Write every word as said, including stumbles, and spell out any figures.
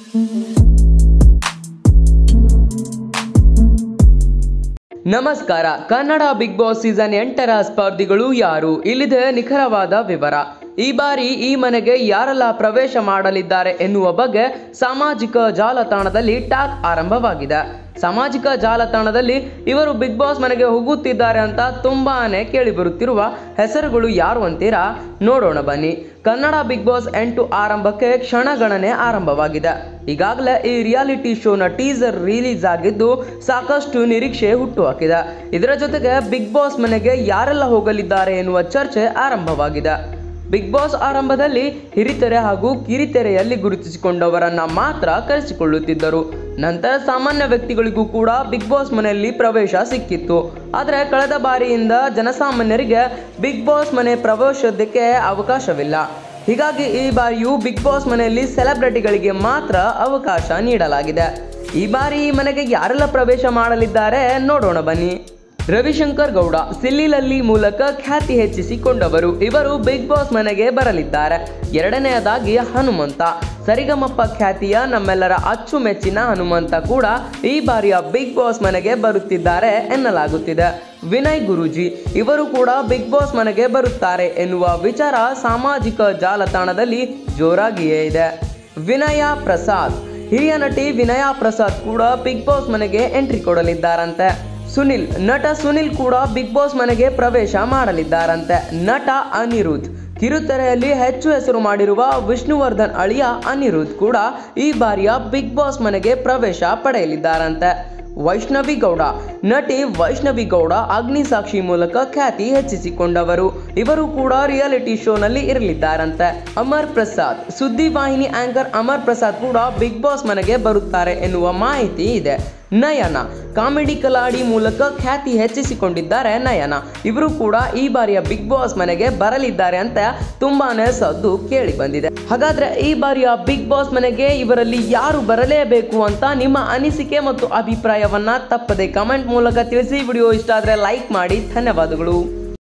ನಮಸ್ಕಾರ. Kannada big boss season ಎಂಟರ ಸ್ಪರ್ಧಿಗಳು ಯಾರು? ಇಲ್ಲಿದೆ ನಿಖರವಾದ ವಿವರ. ಈ ಬಾರಿ ಈ ಮನೆಗೆ ಯಾರೆಲ್ಲ ಪ್ರವೇಶ ಮಾಡಲಿದ್ದಾರೆ ಎನ್ನುವ ಬಗ್ಗೆ ಸಾಮಾಜಿಕ ಜಾಲತಾಣದಲ್ಲಿ ಟಾಕ್ ಆರಂಭವಾಗಿದೆ. ಸಾಮಾಜಿಕ ಜಾಲತಾಣದಲ್ಲಿ ಇವರು ಬಿಗ್ ಬಾಸ್ ಮನೆಗೆ ಹೋಗುತ್ತಿದ್ದಾರೆ ಅಂತ ತುಂಬಾನೇ ಕೇಳಿ ಬರುತ್ತಿರುವ ಹೆಸರುಗಳು ಯಾರು ಅಂತೀರಾ? ನೋಡೋಣ ಬನ್ನಿ. ಕನ್ನಡ ಬಿಗ್ ಬಾಸ್ ಎಂಟು ಆರಂಭಕ್ಕೆ ಕ್ಷಣಗಣನೆ ಆರಂಭವಾಗಿದೆ. ಈಗಾಗಲೇ ಈ ರಿಯಾಲಿಟಿ ಶೋನ ಟೀಸರ್ ರಿಲೀಸ್ ಆಗಿದ್ದು ಸಾಕಷ್ಟು ನಿರೀಕ್ಷೆ ಹುಟ್ಟುಹಾಕಿದೆ. ಇದರ ಜೊತೆಗೆ ಬಿಗ್ ಬಾಸ್ ಮನೆಗೆ ಯಾರೆಲ್ಲ ಹೋಗಲಿದ್ದಾರೆ ಎನ್ನುವ ಚರ್ಚೆ ಆರಂಭವಾಗಿದೆ. ಬಿಗ್ ಬಾಸ್ ಆರಂಭದಲ್ಲಿ ಹಿರಿತೆರೆ ಹಾಗೂ ಕಿರಿತೆರೆಯಲ್ಲಿ ಗುರುತಿಸಿಕೊಂಡವರನ್ನ ಮಾತ್ರ ಕರೆಸಿಕೊಳ್ಳುತ್ತಿದ್ದರು. ನಂತರ ಸಾಮಾನ್ಯ ವ್ಯಕ್ತಿಗಳಿಗೂ ಕೂಡ ಬಿಗ್ ಬಾಸ್ ಮನೆಯಲ್ಲಿ ಪ್ರವೇಶ ಸಿಕ್ಕಿತ್ತು. ಆದರೆ ಕಳೆದ ಬಾರಿಯಿಂದ ಜನಸಾಮಾನ್ಯರಿಗೆ ಬಿಗ್ ಬಾಸ್ ಮನೆ ಪ್ರವೇಶಕ್ಕೆ ಅವಕಾಶವಿಲ್ಲ. ಹೀಗಾಗಿ ಈ ಬಾರಿಯೂ ಬಿಗ್ ಬಾಸ್ ಮನೆಯಲ್ಲಿ ಸೆಲೆಬ್ರಿಟಿಗಳಿಗೆ ಮಾತ್ರ ಅವಕಾಶ ನೀಡಲಾಗಿದೆ. ಈ ಬಾರಿ ಈ ಮನೆಗೆ ಯಾರೆಲ್ಲ ಪ್ರವೇಶ ಮಾಡಲಿದ್ದಾರೆ ನೋಡೋಣ ಬನ್ನಿ. ರವಿಶಂಕರ್ ಗೌಡ ಸಿಲ್ಲಿಲಲ್ಲಿ ಮೂಲಕ ಖ್ಯಾತಿ ಹೆಚ್ಚಿಸಿಕೊಂಡವರು. ಇವರು ಬಿಗ್ ಬಾಸ್ ಮನೆಗೆ ಬರಲಿದ್ದಾರೆ. ಎರಡನೆಯದಾಗಿ ಹನುಮಂತ, ಸರಿಗಮಪ್ಪ ಖ್ಯಾತಿಯ ನಮ್ಮೆಲ್ಲರ ಅಚ್ಚುಮೆಚ್ಚಿನ ಹನುಮಂತ ಕೂಡ ಈ ಬಾರಿಯ ಬಿಗ್ ಬಾಸ್ ಮನೆಗೆ ಬರುತ್ತಿದ್ದಾರೆ ಎನ್ನಲಾಗುತ್ತಿದೆ. ವಿನಯ್ ಗುರೂಜಿ ಇವರು ಕೂಡ ಬಿಗ್ ಬಾಸ್ ಮನೆಗೆ ಬರುತ್ತಾರೆ ಎನ್ನುವ ವಿಚಾರ ಸಾಮಾಜಿಕ ಜಾಲತಾಣದಲ್ಲಿ ಜೋರಾಗಿಯೇ ಇದೆ. ವಿನಯ ಪ್ರಸಾದ್, ಹಿರಿಯ ನಟಿ ವಿನಯ ಪ್ರಸಾದ್ ಕೂಡ ಬಿಗ್ ಬಾಸ್ ಮನೆಗೆ ಎಂಟ್ರಿ ಕೊಡಲಿದ್ದಾರಂತೆ. ಸುನಿಲ್, ನಟ ಸುನಿಲ್ ಕೂಡ ಬಿಗ್ ಬಾಸ್ ಮನೆಗೆ ಪ್ರವೇಶ ಮಾಡಲಿದ್ದಾರಂತೆ. ನಟ ಅನಿರುದ್ಧ್, ಕಿರುತೆರೆಯಲ್ಲಿ ಹೆಚ್ಚು ಹೆಸರು ಮಾಡಿರುವ ವಿಷ್ಣುವರ್ಧನ್ ಅಳಿಯ ಅನಿರುದ್ಧ್ ಕೂಡ ಈ ಬಾರಿಯ ಬಿಗ್ ಬಾಸ್ ಮನೆಗೆ ಪ್ರವೇಶ ಪಡೆಯಲಿದ್ದಾರಂತೆ. ವೈಷ್ಣವಿ ಗೌಡ, ನಟಿ ವೈಷ್ಣವಿ ಗೌಡ ಅಗ್ನಿಸಾಕ್ಷಿ ಮೂಲಕ ಖ್ಯಾತಿ ಹೆಚ್ಚಿಸಿಕೊಂಡವರು. ಇವರು ಕೂಡ ರಿಯಾಲಿಟಿ ಶೋನಲ್ಲಿ ಇರಲಿದ್ದಾರಂತೆ. ಅಮರ್ ಪ್ರಸಾದ್, ಸುದ್ದಿವಾಹಿನಿ ಆಂಕರ್ ಅಮರ್ ಪ್ರಸಾದ್ ಕೂಡ ಬಿಗ್ ಬಾಸ್ ಮನೆಗೆ ಬರುತ್ತಾರೆ ಎನ್ನುವ ಮಾಹಿತಿ ಇದೆ. ನಯನ, ಕಾಮಿಡಿ ಕಲಾಡಿ ಮೂಲಕ ಖ್ಯಾತಿ ಹೆಚ್ಚಿಸಿಕೊಂಡಿದ್ದಾರೆ ನಯನ. ಇವರು ಕೂಡ ಈ ಬಾರಿಯ ಬಿಗ್ ಬಾಸ್ ಮನೆಗೆ ಬರಲಿದ್ದಾರೆ ಅಂತ ತುಂಬಾನೇ ಸದ್ದು ಕೇಳಿ ಬಂದಿದೆ. ಹಾಗಾದ್ರೆ ಈ ಬಾರಿಯ ಬಿಗ್ ಬಾಸ್ ಮನೆಗೆ ಇವರಲ್ಲಿ ಯಾರು ಬರಲೇಬೇಕು ಅಂತ ನಿಮ್ಮ ಅನಿಸಿಕೆ ಮತ್ತು ಅಭಿಪ್ರಾಯವನ್ನ ತಪ್ಪದೆ ಕಮೆಂಟ್ ಮೂಲಕ ತಿಳಿಸಿ. ವಿಡಿಯೋ ಇಷ್ಟ ಆದ್ರೆ ಲೈಕ್ ಮಾಡಿ. ಧನ್ಯವಾದಗಳು.